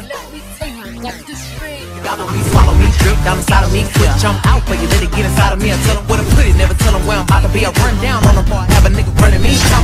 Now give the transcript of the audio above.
Gobble me, swallow me, drip down inside of me, quick jump out for you, let it get inside of me. I tell them where to put it, never tell them where I'm about to be. I run down on them, boy, have a nigga running me.